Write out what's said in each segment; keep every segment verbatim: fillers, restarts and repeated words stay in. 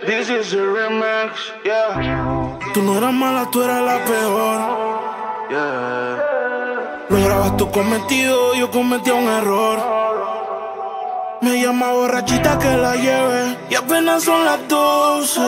This is a remix, yeah. Tú no eras mala, tú eras la peor. Yeah. Lograbas tu cometido, yo cometí un error. Me llama borrachita que la lleve y apenas son las doce.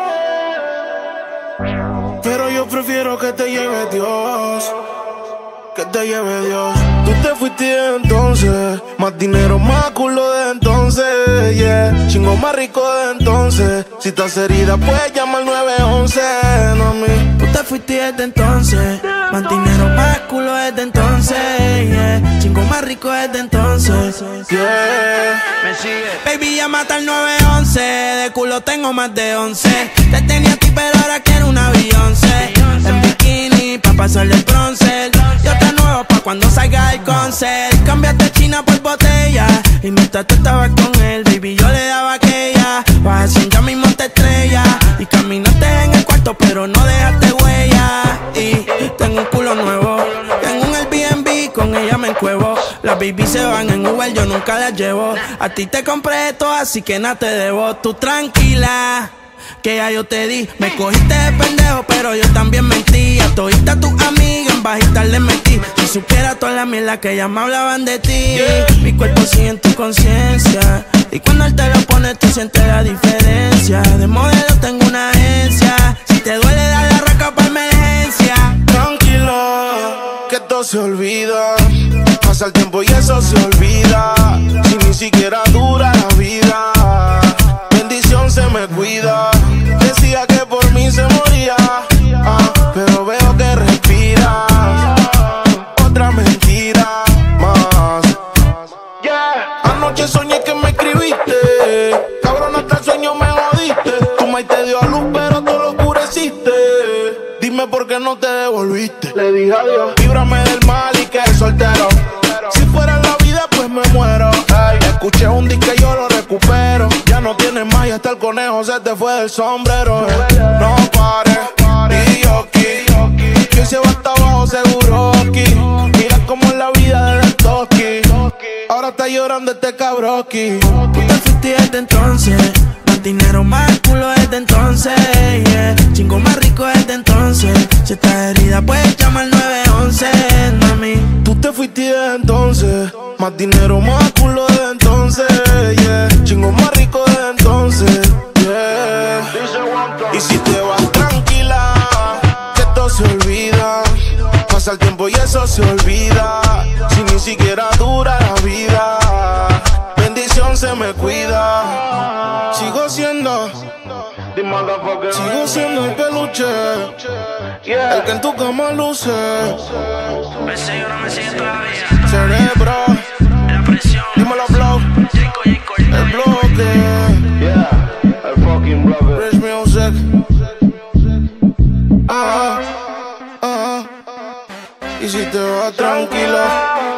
Pero yo prefiero que te lleve Dios, que te lleve Dios. Tú te fuiste de entonces, más dinero, más culo de entonces, yeah. Chingo más rico de entonces. Si estás herida, puedes llamar al nueve once, no a mí. Tú te fuiste desde entonces, más dinero, más culo desde entonces, yeah. Chingo más rico desde entonces, yeah. Me sigue. Baby, llámate al nueve once, de culo tengo más de once. Te tenía a ti, pero ahora quiero una Beyoncé. En bikini, pa' pasarle el bronce. Yo te nuevo pa' cuando salga el concert. Cambiaste China por botella y mientras tú estabas con él, baby, yo le daba aquella. Vas ya mismo te estrella y caminaste en el cuarto, pero no dejaste huella. Y tengo un culo nuevo, tengo un Airbnb, con ella me encuevo. Las baby se van en Uber, yo nunca las llevo. A ti te compré esto, así que nada te debo. Tú tranquila, que ya yo te di. Me cogiste de pendejo, pero yo también mentí. A todita tus amigas en bajita le metí. Si supiera toda la mierda que ellas me hablaban de ti, yeah. Mi cuerpo sigue en tu conciencia y cuando él te lo pone tú sientes la diferencia. De modelo tengo una agencia, si te duele dar la raca pa' emergencia. Tranquila, que todo se olvida. Pasa el tiempo y eso se olvida. Si ni siquiera dura la vida, bendición se me cuida. Decía que por mí se moría, ah, pero veo que respiras. Otra mentira más, yeah. Anoche soñé que me escribiste, cabrón, hasta el sueño me jodiste. Tu maíz te dio a luz, pero tú lo oscureciste. Dime por qué no te devolviste. Le dije adiós. Líbrame del mal y que es soltero. Si fuera la vida, pues me muero. Ay, escuché un disco y yo lo recupero. Ya no tienes más y hasta el conejo se te fue del sombrero. No pares, y yo aquí, que se va hasta abajo seguro aquí. Mira cómo es la vida de Toski. Ahora está llorando este cabroski. Tú te fuiste desde entonces, más dinero, más culo desde entonces, yeah. Chingo más rico desde entonces. Si estás herida, puedes llamar al nueve once, mami. Tú te fuiste desde entonces, más dinero, más culo desde entonces, yeah. Chingo más rico desde entonces, yeah. Y si te vas tranquila, que todo se olvida. Pasa el tiempo y eso se olvida. Si ni siquiera dura la vida, bendición se me cuida. Sigo siendo, sigo siendo el peluche, el que en tu cama luce. Me sigue o no me sigue todavía. Cerebro, La presión. dímelo blow, Jinko, Jinko, Jinko, el bloque, yeah, el fucking brother. Rich Music. Ah, ah, y si te vas tranquila.